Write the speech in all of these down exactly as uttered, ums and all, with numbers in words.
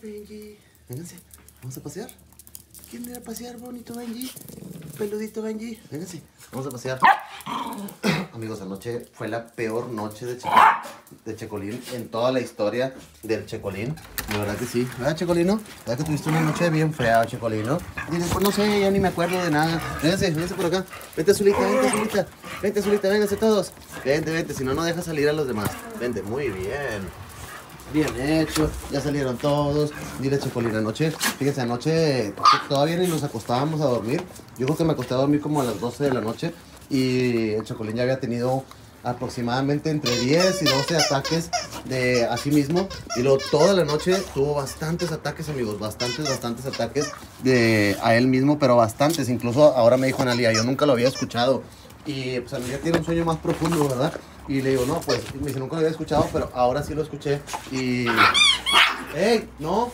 Benji. Vénganse, vamos a pasear. ¿Quién ir a pasear, bonito Benji? Peludito Benji. Vénganse, vamos a pasear. Amigos, anoche fue la peor noche de, Che de Checolín en toda la historia del Checolín. De verdad que sí. ¿Verdad, Checolino? ¿Verdad que tuviste una noche bien fea, Checolino? Y después no sé, ya ni me acuerdo de nada. Vénganse, vénganse por acá. Vente, Azulita, vente, Azulita. Vente, Azulita, vénganse todos. Vente, vente, si no, no deja salir a los demás. Vente, muy bien. Bien hecho, ya salieron todos. Dile, Checolín, anoche, fíjense, anoche todavía ni nos acostábamos a dormir. Yo creo que me acosté a dormir como a las doce de la noche. Y el Checolín ya había tenido aproximadamente entre diez y doce ataques de a sí mismo. Y luego toda la noche tuvo bastantes ataques, amigos, bastantes, bastantes ataques de a él mismo, pero bastantes. Incluso ahora me dijo Analia, yo nunca lo había escuchado. Y pues Analia tiene un sueño más profundo, ¿verdad? Y le digo, no, pues, me dice, nunca lo había escuchado, pero ahora sí lo escuché. Y... ¡Ey! ¡No!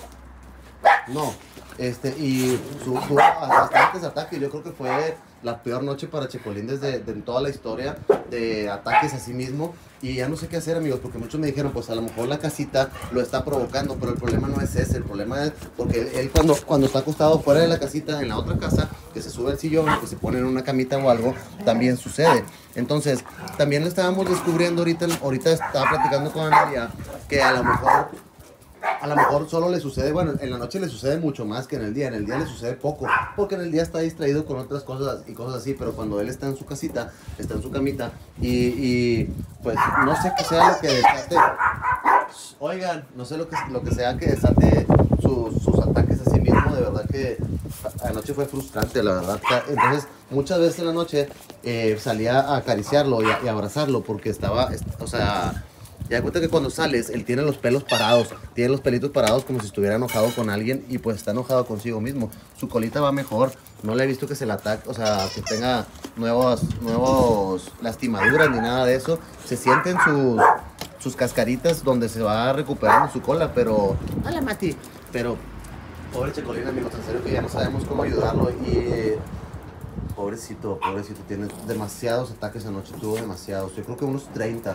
No. Este, y su, tuvo bastantes ataques. Yo creo que fue la peor noche para Checolín desde de toda la historia de ataques a sí mismo. Y ya no sé qué hacer, amigos, porque muchos me dijeron, pues a lo mejor la casita lo está provocando, pero el problema no es ese. El problema es porque él, él cuando, cuando está acostado fuera de la casita, en la otra casa, que se sube al sillón, que se pone en una camita o algo, también sucede. Entonces, también le estábamos descubriendo ahorita, ahorita estaba platicando con Analia, que a lo mejor... A lo mejor solo le sucede, bueno, en la noche le sucede mucho más que en el día. En el día le sucede poco, porque en el día está distraído con otras cosas y cosas así. Pero cuando él está en su casita, está en su camita y, y pues no sé qué sea lo que desate. Oigan, no sé lo que, lo que sea que desate sus, sus ataques a sí mismo. De verdad que anoche fue frustrante, la verdad. Entonces, muchas veces en la noche eh, salía a acariciarlo y a, y a abrazarlo porque estaba, o sea... Ya da cuenta que cuando sales, él tiene los pelos parados, tiene los pelitos parados como si estuviera enojado con alguien y pues está enojado consigo mismo. Su colita va mejor, no le he visto que se le ataque, o sea, que tenga nuevos, nuevos lastimaduras ni nada de eso. Se sienten sus, sus cascaritas donde se va recuperando su cola, pero... ¡Hola, Mati! Pero, pobre Checolín, amigos, en serio que ya no sabemos cómo ayudarlo y... Pobrecito, pobrecito, tiene demasiados ataques anoche, tuvo demasiados, yo creo que unos treinta,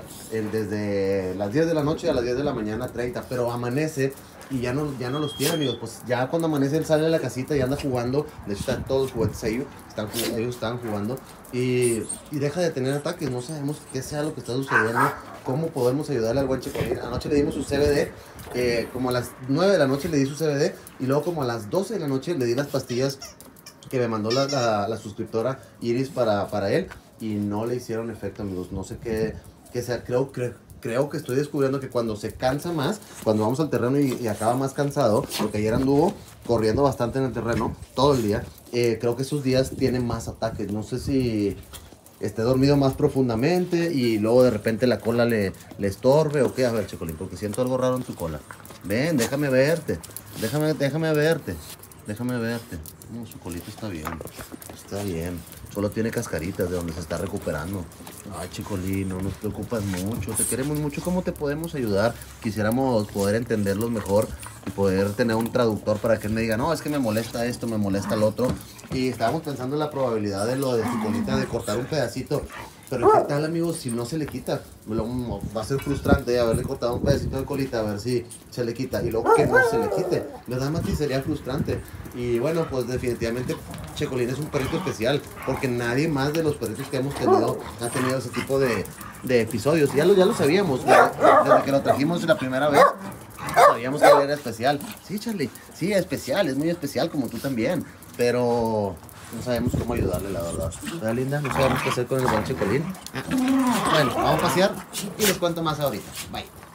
desde las diez de la noche a las diez de la mañana, treinta, pero amanece y ya no, ya no los tiene, amigos, pues ya cuando amanece él sale de la casita y anda jugando, de hecho están todos los juguetes ellos, están, ellos están jugando y, y deja de tener ataques, no sabemos qué sea lo que está sucediendo, cómo podemos ayudarle al buen Checolín. Anoche le dimos su C B D, eh, como a las nueve de la noche le di su C B D y luego como a las doce de la noche le di las pastillas que me mandó la, la, la suscriptora Iris para, para él y no le hicieron efecto, amigos. No sé qué, qué sea, creo, creo, creo que estoy descubriendo que cuando se cansa más, cuando vamos al terreno y, y acaba más cansado, porque ayer anduvo corriendo bastante en el terreno todo el día, eh, creo que esos días tiene más ataques. No sé si esté dormido más profundamente y luego de repente la cola le, le estorbe o qué. A ver, Checolín, porque siento algo raro en tu cola. Ven, déjame verte, déjame, déjame verte. Déjame verte. No, su colita está bien. Está bien. Solo tiene cascaritas de donde se está recuperando. Ay, Checolín, no nos preocupas mucho. Te queremos mucho. ¿Cómo te podemos ayudar? Quisiéramos poder entenderlos mejor y poder tener un traductor para que él me diga, no, es que me molesta esto, me molesta el otro. Y estábamos pensando en la probabilidad de lo de su colita, de cortar un pedacito. Pero ¿qué tal, amigos, si no se le quita? Va a ser frustrante haberle cortado un pedacito de colita, a ver si se le quita. Y luego que no se le quite. ¿Verdad, Mati? Sería frustrante. Y bueno, pues definitivamente Checolín es un perrito especial. Porque nadie más de los perritos que hemos tenido ha tenido ese tipo de, de episodios. Ya lo, ya lo sabíamos. Desde que lo trajimos la primera vez, sabíamos que él era especial. Sí, Charlie. Sí, especial. Es muy especial como tú también. Pero... no sabemos cómo ayudarle, la verdad. ¿Verdad, linda? No sabemos qué hacer con el buen Checolín. Bueno, vamos a pasear y les cuento más ahorita. Bye.